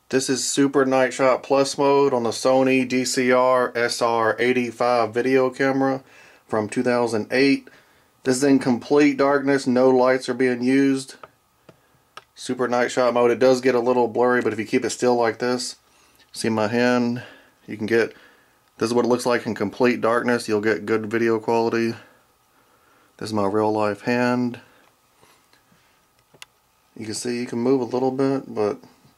This is Super Nightshot Plus mode on the Sony DCR SR85 video camera from 2008. This is in complete darkness, no lights are being used. Super Nightshot mode. It does get a little blurry, but if you keep it still like this, see my hand, you can get, this is what it looks like in complete darkness. You'll get good video quality. This is my real life hand. You can see you can move a little bit, but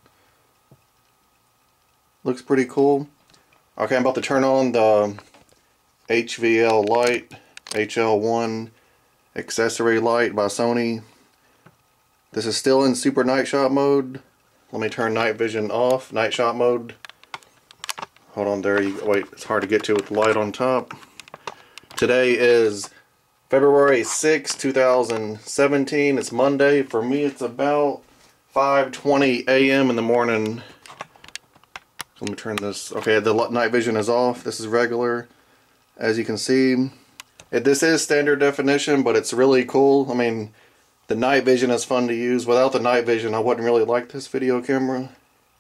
looks pretty cool. Okay, I'm about to turn on the HVL light, HL1 accessory light by Sony. This is still in Super Nightshot mode. Let me turn night vision off, Nightshot mode. Hold on there, wait, it's hard to get to with the light on top. Today is February 6, 2017. It's Monday. For me, it's about 5:20 a.m. in the morning. Let me turn this. Okay, the night vision is off. This is regular. As you can see, this is standard definition, but it's really cool. I mean, the night vision is fun to use. Without the night vision, I wouldn't really like this video camera.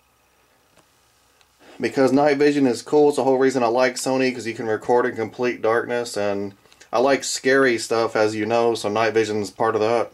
Because night vision is cool. It's the whole reason I like Sony, because you can record in complete darkness, and I like scary stuff, as you know, so night vision is part of that.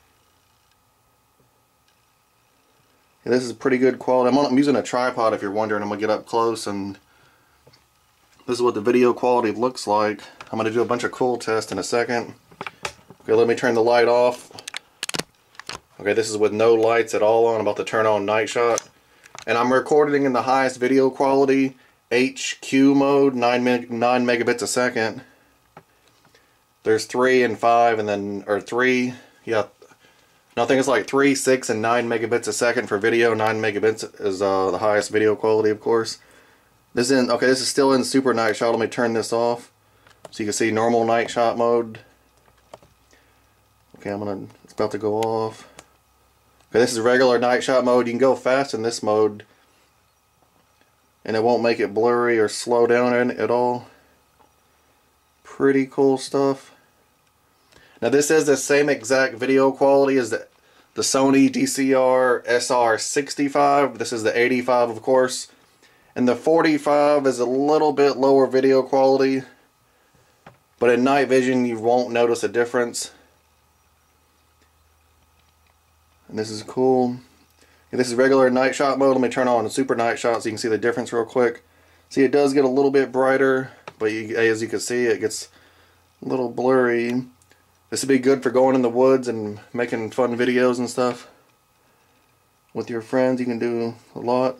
This is pretty good quality. I'm using a tripod if you're wondering. I'm going to get up close, and this is what the video quality looks like. I'm going to do a bunch of cool tests in a second. Okay, let me turn the light off. Okay, this is with no lights at all on. I'm about to turn on Nightshot. And I'm recording in the highest video quality, HQ mode, 9 megabits a second. There's 3 and 5, and then, or 3, yeah. I think it's like 3, 6, and 9 megabits a second for video. 9 megabits is the highest video quality, of course. This is still in Super Nightshot. Let me turn this off so you can see normal Nightshot mode. Okay, it's about to go off. Okay, this is regular Nightshot mode. You can go fast in this mode, and it won't make it blurry or slow down at all. Pretty cool stuff. Now this is the same exact video quality as the Sony DCR SR85. This is the 85, of course. And the 45 is a little bit lower video quality. But in night vision you won't notice a difference. And this is cool. And this is regular Nightshot mode. Let me turn on the Super Nightshot so you can see the difference real quick. See, it does get a little bit brighter, but as you can see, it gets a little blurry. This would be good for going in the woods and making fun videos and stuff. With your friends, you can do a lot.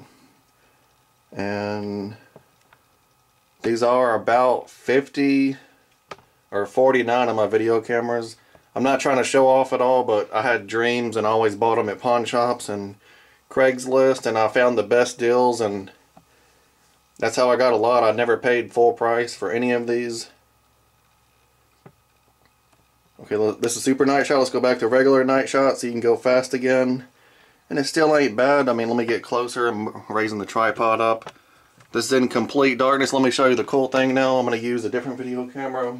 And these are about 50 or 49 on my video cameras. I'm not trying to show off at all, but I had dreams and I always bought them at pawn shops and Craigslist, and I found the best deals, and that's how I got a lot. I never paid full price for any of these. Okay, this is Super Nightshot. Let's go back to regular Nightshot so you can go fast again. And it still ain't bad. I mean, let me get closer. I'm raising the tripod up. This is in complete darkness. Let me show you the cool thing now. I'm going to use a different video camera.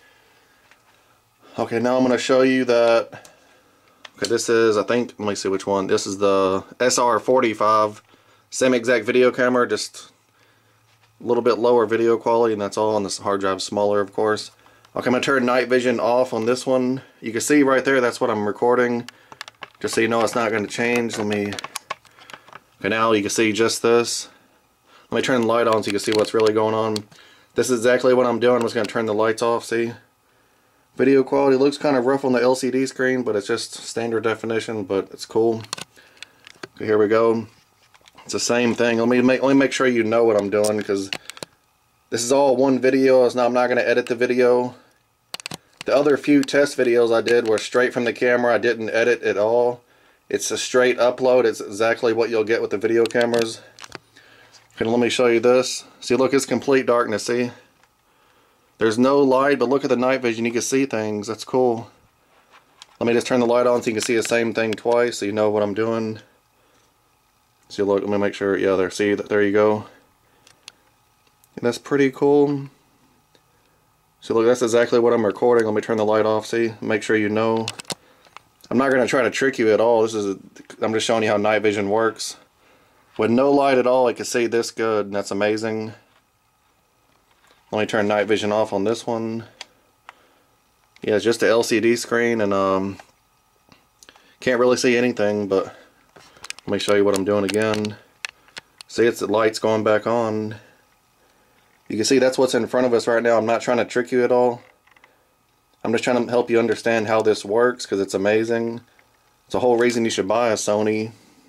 Okay, now I'm going to show you that. Okay, this is, I think, let me see which one. This is the SR85. Same exact video camera, just a little bit lower video quality, and that's all. And this hard drive's smaller, of course. Okay, I'm going to turn night vision off on this one. You can see right there, that's what I'm recording. Just so you know it's not going to change. Okay, now you can see just this. Let me turn the light on so you can see what's really going on. This is exactly what I'm doing. I'm just going to turn the lights off, see? Video quality looks kind of rough on the LCD screen, but it's just standard definition, but it's cool. Okay, here we go. It's the same thing. Let me make sure you know what I'm doing, because this is all one video. I'm not going to edit the video. The other few test videos I did were straight from the camera. I didn't edit at all. It's a straight upload. It's exactly what you'll get with the video cameras. Okay, let me show you this. See, look, it's complete darkness, see? There's no light, but look at the night vision. You can see things. That's cool. Let me just turn the light on so you can see the same thing twice so you know what I'm doing. See, look, let me make sure. Yeah, there you go. And that's pretty cool. So look, that's exactly what I'm recording. Let me turn the light off, see? Make sure you know. I'm not going to try to trick you at all. I'm just showing you how night vision works. With no light at all, I can see this good, and that's amazing. Let me turn night vision off on this one. Yeah, it's just an LCD screen, and can't really see anything, but let me show you what I'm doing again. See, it's the lights going back on. You can see that's what's in front of us right now. I'm not trying to trick you at all. I'm just trying to help you understand how this works, because it's amazing. It's the whole reason you should buy a Sony.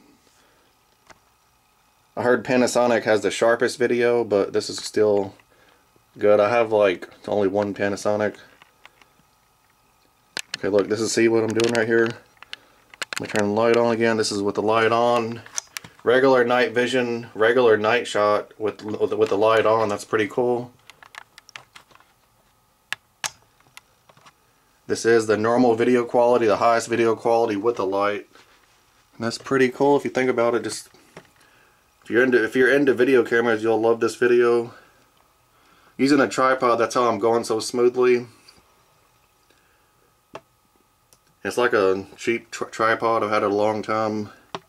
I heard Panasonic has the sharpest video, but this is still good. I have like only one Panasonic. Okay, look, this is, see what I'm doing right here? Let me turn the light on again. This is with the light on. Regular night vision, regular night shot with the light on. That's pretty cool. This is the normal video quality, the highest video quality with the light. And that's pretty cool if you think about it. Just if you're into video cameras, you'll love this video. Using a tripod, that's how I'm going so smoothly. It's like a cheap tripod. I've had it a long time.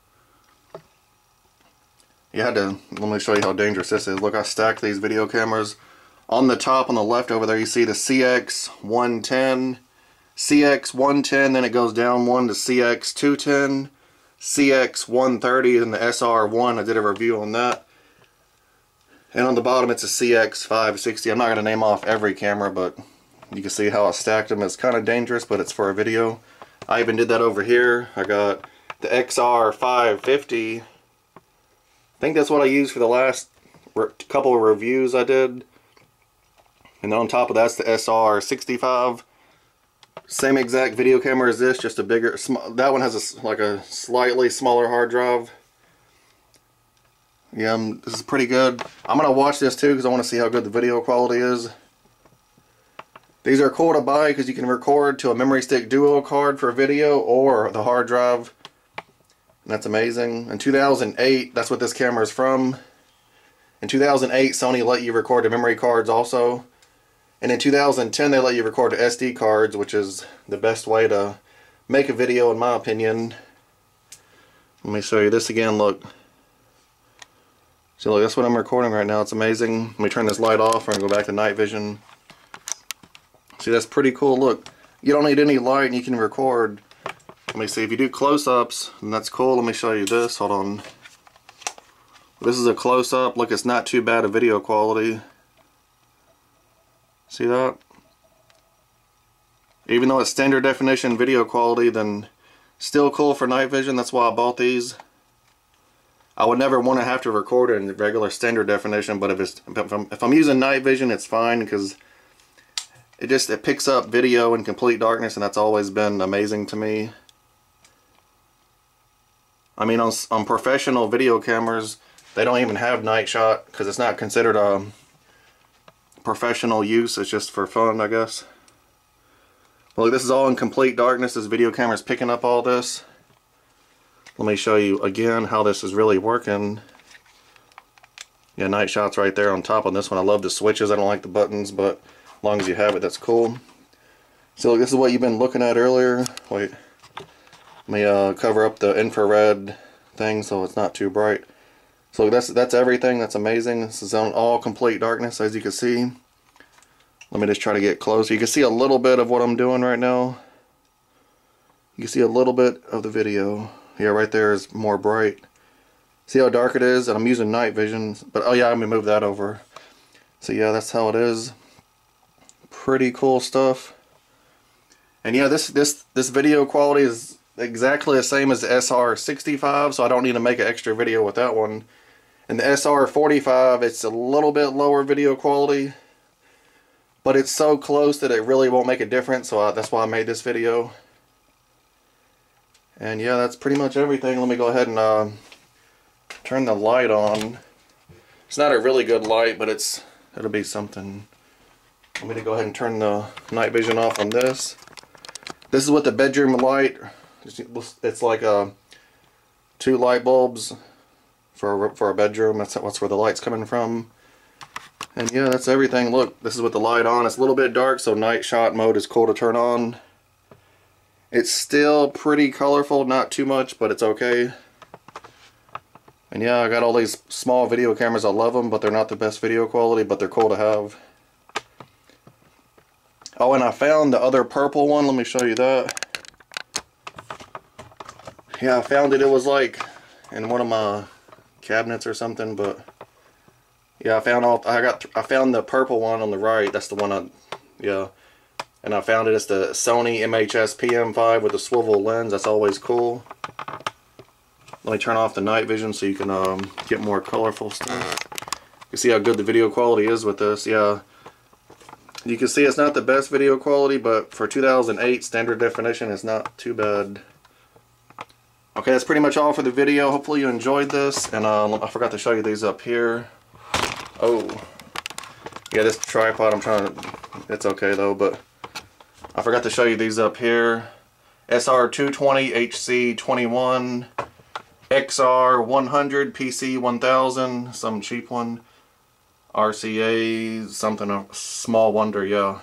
Let me show you how dangerous this is. Look, I stacked these video cameras. On the top, on the left over there, you see the CX110. CX110, then it goes down one to CX210, CX130, and the SR1. I did a review on that. And on the bottom, it's a CX560. I'm not going to name off every camera, but you can see how I stacked them. It's kind of dangerous, but it's for a video. I even did that over here. I got the XR550. I think that's what I used for the last couple of reviews I did. And then on top of that's the SR85. Same exact video camera as this, just a bigger. That one has like a slightly smaller hard drive. Yeah, this is pretty good. I'm gonna watch this too because I want to see how good the video quality is. These are cool to buy because you can record to a memory stick duo card for video or the hard drive. And that's amazing. In 2008, that's what this camera is from. In 2008, Sony let you record to memory cards also. And in 2010, they let you record to SD cards, which is the best way to make a video, in my opinion. Let me show you this again. Look. So look, that's what I'm recording right now. It's amazing. Let me turn this light off. We're going to go back to night vision. See, that's pretty cool. Look, you don't need any light and you can record. Let me see, if you do close-ups, and that's cool. Let me show you this. Hold on. This is a close-up. Look, it's not too bad of video quality. See that? Even though it's standard definition video quality, then still cool for night vision. That's why I bought these. I would never want to have to record it in regular standard definition, but if I'm using night vision, it's fine because it picks up video in complete darkness, and that's always been amazing to me. I mean, on professional video cameras, they don't even have Nightshot because it's not considered a professional use. It's just for fun, I guess. Well, this is all in complete darkness. This video camera is picking up all this. Let me show you again how this is really working. Yeah, Nightshot's right there on top on this one. I love the switches. I don't like the buttons, but as long as you have it, that's cool. So look, this is what you've been looking at earlier. Wait. Let me cover up the infrared thing so it's not too bright. So that's everything. That's amazing. This is on all complete darkness, as you can see. Let me just try to get closer. You can see a little bit of what I'm doing right now. You can see a little bit of the video. Yeah, right there is more bright. See how dark it is? And I'm using night vision. But oh yeah, I'm gonna move that over. So yeah, that's how it is. Pretty cool stuff. And yeah, this video quality is exactly the same as the SR85, so I don't need to make an extra video with that one. And the SR45, it's a little bit lower video quality, but it's so close that it really won't make a difference, so that's why I made this video. And yeah, that's pretty much everything. Let me go ahead and turn the light on. It's not a really good light, but it'll be something. I'm going to go ahead and turn the night vision off on this. This is what the bedroom light. It's like 2 light bulbs for a bedroom. That's where the light's coming from. And yeah, that's everything. Look, this is with the light on. It's a little bit dark, so night shot mode is cool to turn on. It's still pretty colorful, not too much, but it's okay. And yeah, I got all these small video cameras. I love them, but they're not the best video quality, but they're cool to have. Oh, and I found the other purple one. Let me show you that. Yeah, I found it. It was like in one of my cabinets or something, but yeah, I found the purple one on the right. That's the one yeah. And I found it. It's the Sony MHS PM5 with a swivel lens. That's always cool. Let me turn off the night vision so you can get more colorful stuff. You see how good the video quality is with this. Yeah, you can see it's not the best video quality, but for 2008 standard definition, it's not too bad. Okay, that's pretty much all for the video. Hopefully you enjoyed this. And I forgot to show you these up here. Oh, yeah, this tripod, it's okay though, but I forgot to show you these up here. SR220 HC21, XR100 PC1000, some cheap one. RCA, something, a small wonder, yeah.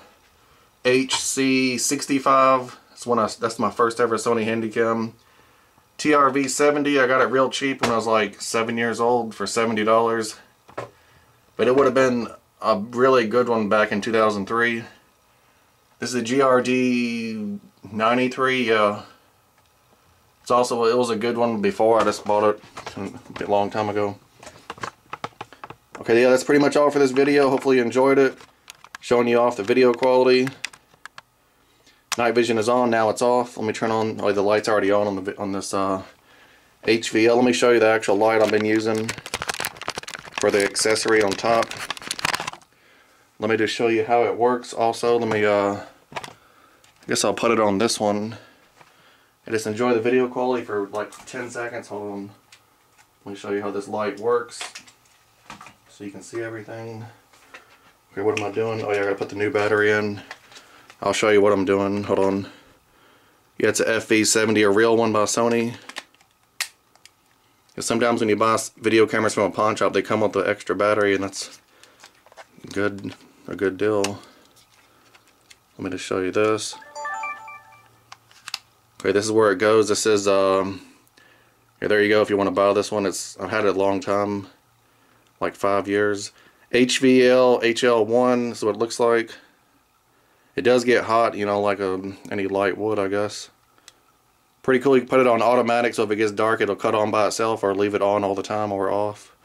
HC65, that's my first ever Sony Handycam. TRV70, I got it real cheap when I was like 7 years old for $70. But it would have been a really good one back in 2003. This is a GRD 93, yeah. It was a good one before. I just bought it a long time ago. Okay, yeah, that's pretty much all for this video. Hopefully you enjoyed it. Showing you off the video quality. Night vision is on, now it's off. Let me turn on, oh, the light's already on this HVL. Let me show you the actual light I've been using for the accessory on top. Let me just show you how it works also. Let me, I guess I'll put it on this one. And just enjoy the video quality for like 10 seconds. Hold on. Let me show you how this light works so you can see everything. Okay, what am I doing? Oh yeah, I gotta put the new battery in. I'll show you what I'm doing. Hold on. Yeah, it's a FV70, a real one by Sony. Because sometimes when you buy video cameras from a pawn shop, they come with the extra battery, and that's a good deal. Let me just show you this. Okay, this is where it goes. This is yeah, there you go. If you want to buy this one, I've had it a long time, like 5 years. HVL HL1 is what it looks like. It does get hot, you know, like any light would, I guess. Pretty cool. You can put it on automatic, so if it gets dark, it'll cut on by itself, or leave it on all the time or off.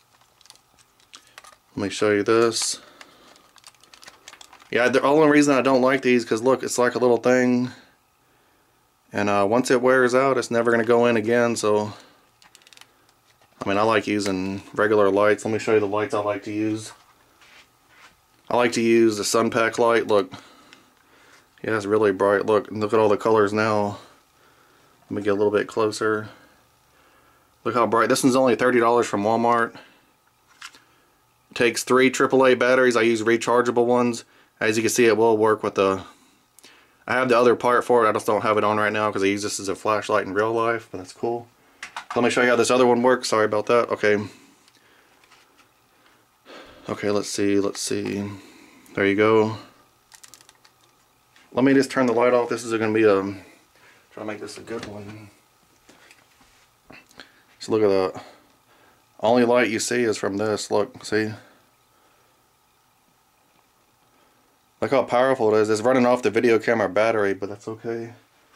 Let me show you this. Yeah, the only reason I don't like these, because look, it's like a little thing. And once it wears out, it's never going to go in again, so I mean, I like using regular lights. Let me show you the lights I like to use. I like to use the sun pack light. Look, yeah, it's really bright. Look at all the colors now. Let me get a little bit closer. Look how bright. This one's only $30 from Walmart. It takes 3 AAA batteries. I use rechargeable ones. As you can see, it will work with the... I have the other part for it. I just don't have it on right now because I use this as a flashlight in real life, but that's cool. Let me show you how this other one works. Sorry about that. Okay. Okay, let's see. There you go. Let me just turn the light off. This is going to be try to make this a good one. So look at that. Only light you see is from this. Look, see? Look how powerful it is. It's running off the video camera battery, but that's okay.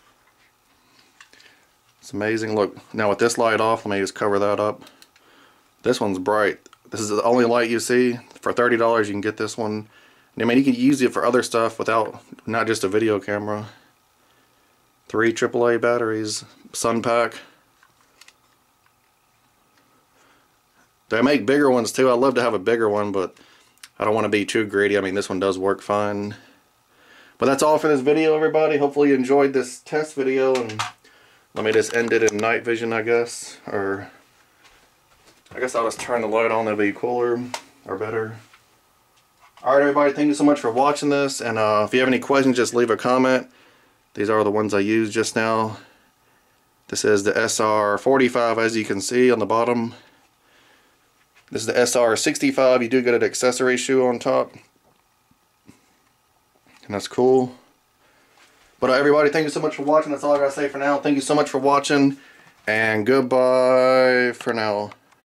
It's amazing. Look, now with this light off, let me just cover that up. This one's bright. This is the only light you see. For $30 you can get this one. I mean, you can use it for other stuff without, not just a video camera. 3 AAA batteries, sun pack. They make bigger ones too. I'd love to have a bigger one, but I don't want to be too greedy. I mean, this one does work fine. But that's all for this video, everybody. Hopefully you enjoyed this test video, and let me just end it in night vision, I guess. Or I guess I'll just turn the light on. That'll be cooler or better. Alright, everybody, thank you so much for watching this, and if you have any questions, just leave a comment. These are the ones I used just now. This is the SR45, as you can see on the bottom. This is the SR65. You do get an accessory shoe on top, and that's cool. But everybody, thank you so much for watching. That's all I gotta say for now. Thank you so much for watching, and goodbye for now.